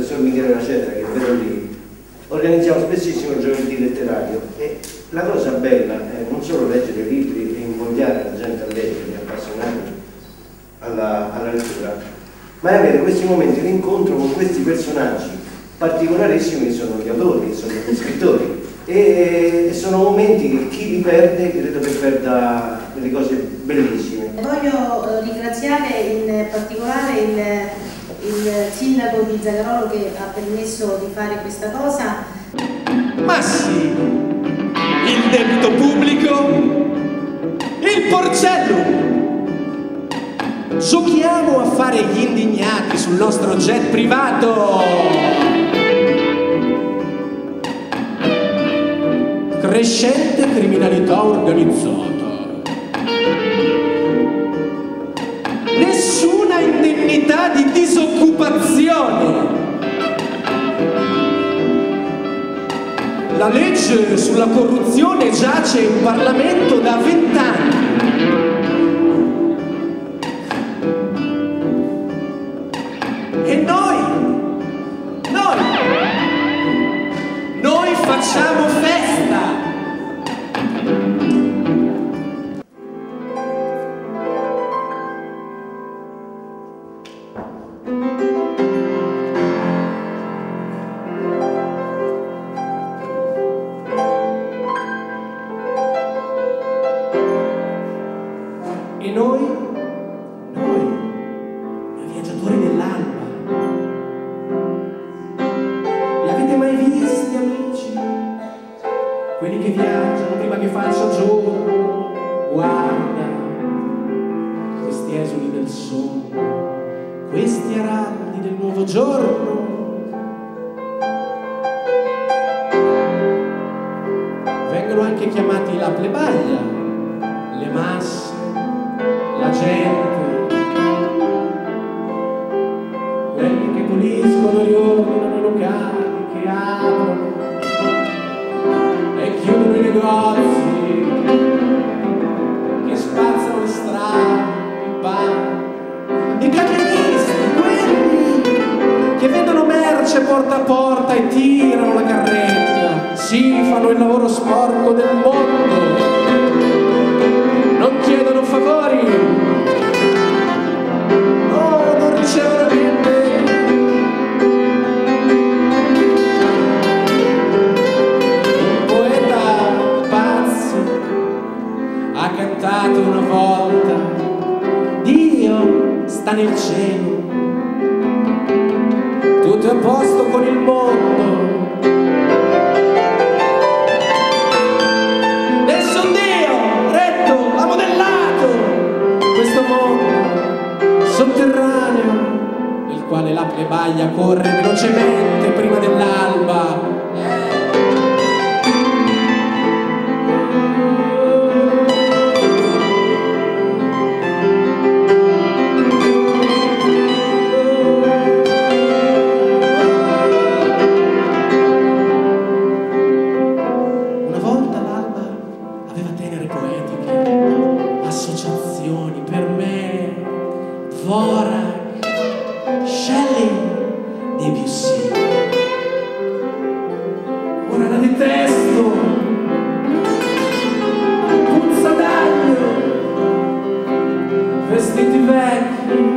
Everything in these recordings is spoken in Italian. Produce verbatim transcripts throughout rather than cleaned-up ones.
professor Michele Racedra, che vedo lì, organizziamo spessissimo il giovedì letterario, e la cosa bella è non solo leggere libri e invogliare la gente a leggere, appassionati alla, alla lettura, ma è avere questi momenti di incontro con questi personaggi particolarissimi che sono gli autori, che sono gli scrittori, e, e sono momenti che chi li perde credo che perda delle cose bellissime. Voglio ringraziare in particolare il, il sindaco di Zagarolo che ha permesso di fare questa cosa. Ma sì, il debito pubblico, il porcellum. Giochiamo a fare gli indignati sul nostro jet privato. Crescente criminalità organizzata. Nessuna indennità di disoccupazione. La legge sulla corruzione giace in Parlamento da vent'anni. E noi, noi, noi facciamo festa. E noi, noi, i viaggiatori dell'alba, li avete mai visti, amici? Quelli che viaggiano prima che faccia giorno. Guarda, questi esuli del sonno, questi araldi del nuovo giorno. Vengono anche chiamati la plebaglia, le masse, la gente, quelli che puliscono e riordinano i locali, che aprono e chiudono i negozi, che spazzano le strade, i bar, i camionisti, quelli che vendono merce porta a porta e tirano la carretta, sì, fanno il lavoro sporco del mondo. Non chiedono favori, no, non ricevono niente. Un poeta pazzo ha cantato una volta: Dio sta nel cielo, tutto è a posto con il mondo. Sotterraneo, nel quale la plebaglia corre velocemente prima dell'alba. Una volta l'alba aveva tenere poetiche, associazioni, per me Dvorak, Shelley, Debussy. Ora la detesto, puzza d'aglio, vestiti vecchi,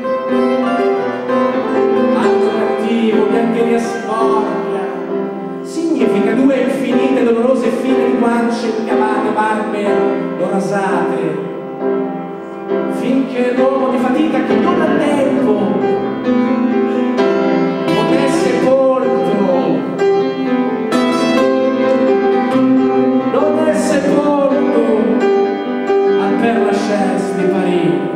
alto cattivo, biancheria sporca. Significa due infinite dolorose file di guance incavate, barbe o rasate, finché l'uomo di fatica che non ha tempo potesse sepolto, non è sepolto al Père Lachaise di Parigi.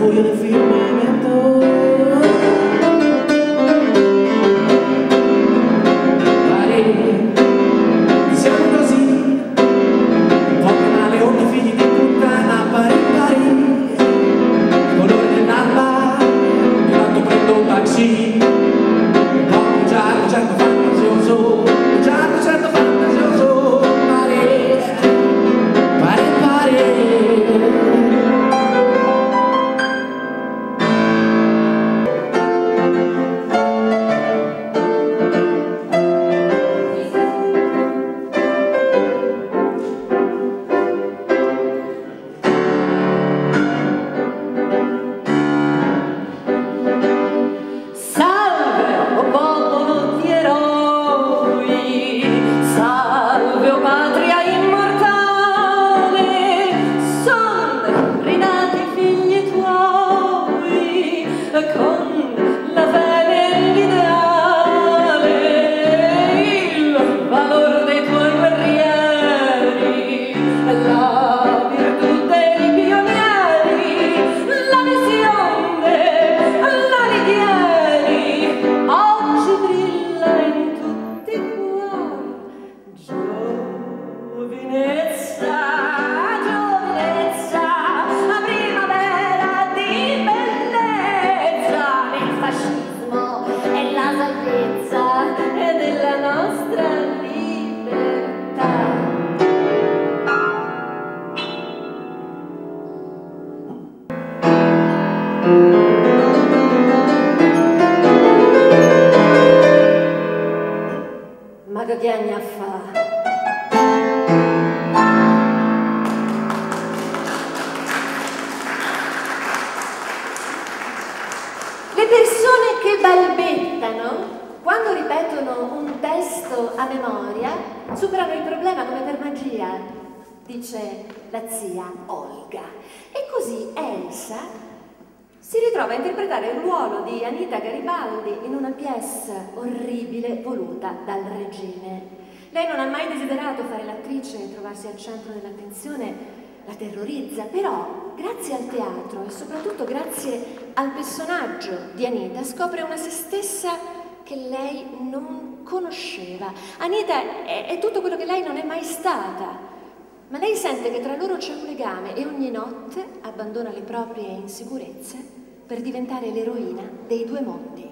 buio del firmamento. Pare che siamo così, un po' come le onde figli di puttana, pari pari, colore dell'alba, mi tanto prendo un taxi, un po' un giallo, certo fantasioso, un giallo, certo fantasioso, pare, pare, pare. Ma che anni a fa? Le persone che balbettano, quando ripetono un testo a memoria, superano il problema come per magia, dice la zia Olga. E così Elsa si ritrova a interpretare il ruolo di Anita Garibaldi in una pièce orribile voluta dal regime. Lei non ha mai desiderato fare l'attrice e trovarsi al centro dell'attenzione, la terrorizza, però grazie al teatro e soprattutto grazie al personaggio di Anita scopre una se stessa che lei non conosceva. Anita è, è tutto quello che lei non è mai stata, ma lei sente che tra loro c'è un legame e ogni notte abbandona le proprie insicurezze per diventare l'eroina dei due mondi.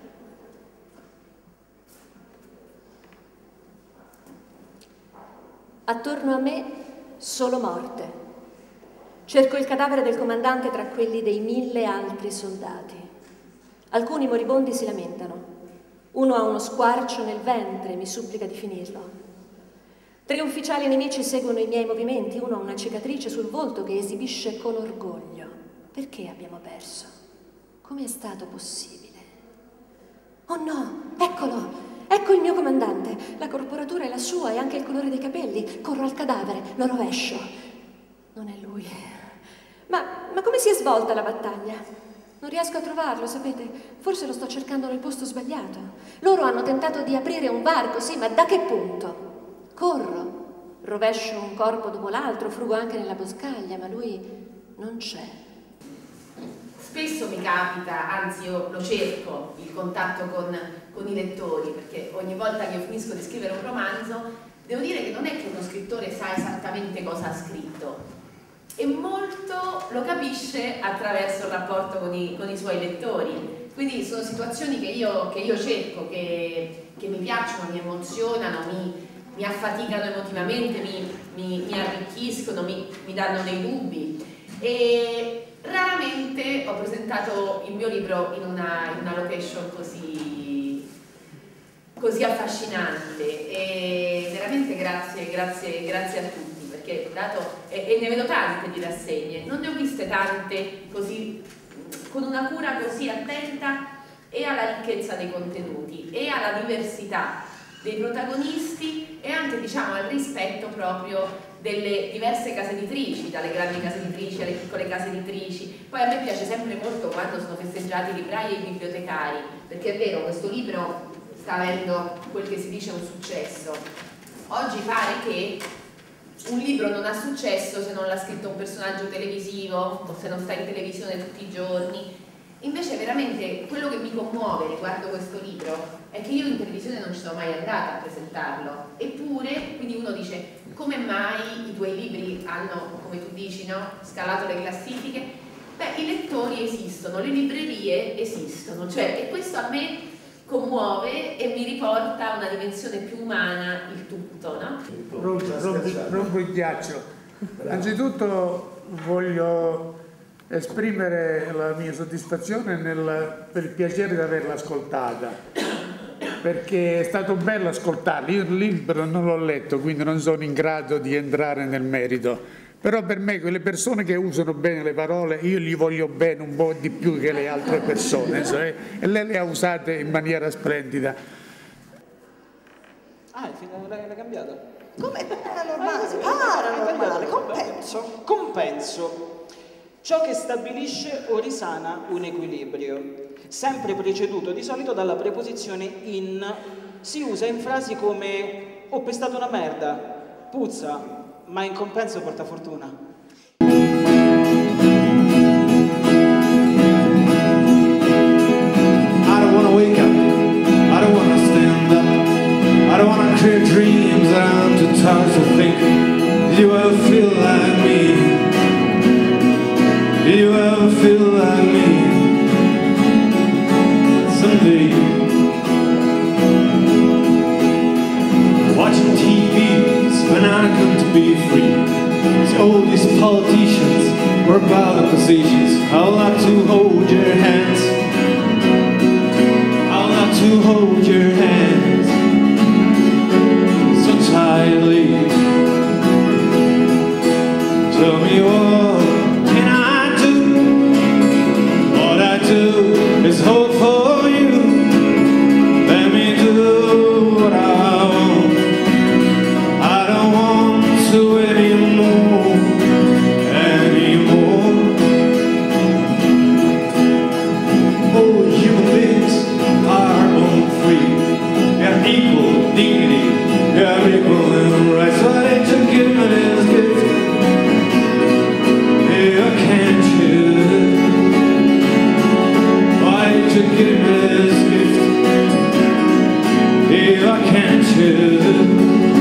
Attorno a me solo morte. Cerco il cadavere del comandante tra quelli dei mille altri soldati. Alcuni moribondi si lamentano. Uno ha uno squarcio nel ventre e mi supplica di finirlo. Tre ufficiali nemici seguono i miei movimenti. Uno ha una cicatrice sul volto che esibisce con orgoglio. Perché abbiamo perso? Come è stato possibile? Oh no, eccolo! Ecco il mio comandante. La corporatura è la sua e anche il colore dei capelli. Corro al cadavere, lo rovescio. Non è lui. Ma, ma come si è svolta la battaglia? Non riesco a trovarlo, sapete? Forse lo sto cercando nel posto sbagliato. Loro hanno tentato di aprire un varco, sì, ma da che punto? Corro, rovescio un corpo dopo l'altro, frugo anche nella boscaglia, ma lui non c'è. Spesso mi capita, anzi io lo cerco, il contatto con, con i lettori, perché ogni volta che io finisco di scrivere un romanzo, devo dire che non è che uno scrittore sa esattamente cosa ha scritto, e molto lo capisce attraverso il rapporto con i, con i suoi lettori. Quindi sono situazioni che io, che io cerco, che, che mi piacciono, mi emozionano, mi, mi affaticano emotivamente, mi, mi, mi arricchiscono, mi, mi danno dei dubbi. E raramente ho presentato il mio libro in una, in una location così, così affascinante, e veramente grazie, grazie, grazie a tutti, perché dato, e, e ne vedo tante di rassegne, non ne ho viste tante così, con una cura così attenta e alla ricchezza dei contenuti e alla diversità dei protagonisti e anche, diciamo, al rispetto proprio delle diverse case editrici, dalle grandi case editrici alle piccole case editrici. Poi a me piace sempre molto quando sono festeggiati i librai e i bibliotecari, perché è vero, questo libro sta avendo quel che si dice un successo. Oggi pare che un libro non ha successo se non l'ha scritto un personaggio televisivo o se non sta in televisione tutti i giorni. Invece veramente quello che mi commuove riguardo questo libro è che io in televisione non ci sono mai andata a presentarlo, eppure, quindi uno dice, come mai i tuoi libri hanno, come tu dici, no, scalato le classifiche? Beh, i lettori esistono, le librerie esistono, cioè, e questo a me commuove e mi riporta a una dimensione più umana il tutto, no? Rompo il ghiaccio. Anzitutto voglio esprimere la mia soddisfazione nel, per il piacere di averla ascoltata, perché è stato bello ascoltarla. Io il libro non l'ho letto, quindi non sono in grado di entrare nel merito, però per me quelle persone che usano bene le parole io gli voglio bene un po' di più che le altre persone, cioè, e lei le ha usate in maniera splendida. Ah, l'hai cambiata? Come? Paranormale, paranormale, compenso. Compenso. Ciò che stabilisce o risana un equilibrio, sempre preceduto di solito dalla preposizione in. Si usa in frasi come ho pestato una merda, puzza, ma in compenso porta fortuna. I don't wanna wake up, I don't wanna stand up, I don't wanna create dreams that I'm too tired to think. Did you ever feel like me? Did you ever feel like me? Someday watching T V's when I come to be free. See all these politicians work about the positions. I'd like to hold your hands, I'd like to hold your hands so tightly. Tell me what is hope for you. Let me do what I want. I don't want to anymore, anymore. Oh, human beings are born free. They have equal dignity, they have equal rights. So I need to give me this gift. Yeah, can't you? To give me this gift, if I can't choose.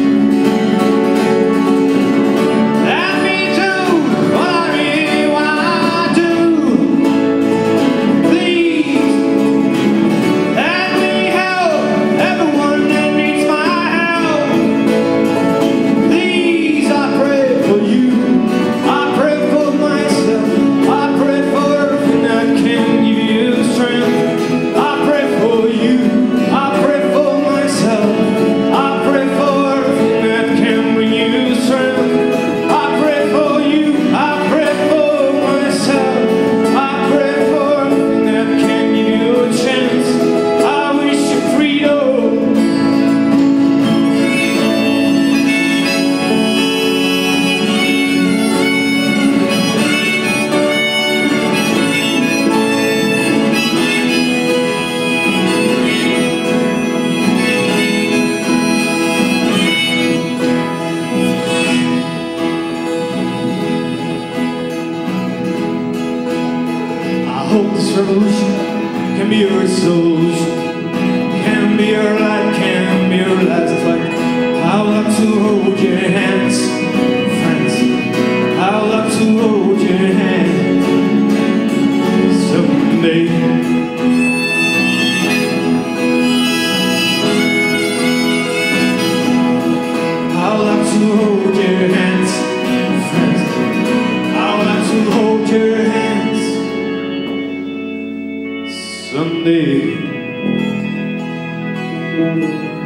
Let me do what I really wanna do. Please, let me help everyone that needs my help. Please, I pray for you, I pray for myself, I pray for everything that can give you strength. Revolution can be your solution, can be your light, can be your last fight. I would like to hold your hands, friends. I would like to hold your hands someday. I would like to hold your hands, friends. I would like to hold your hands someday.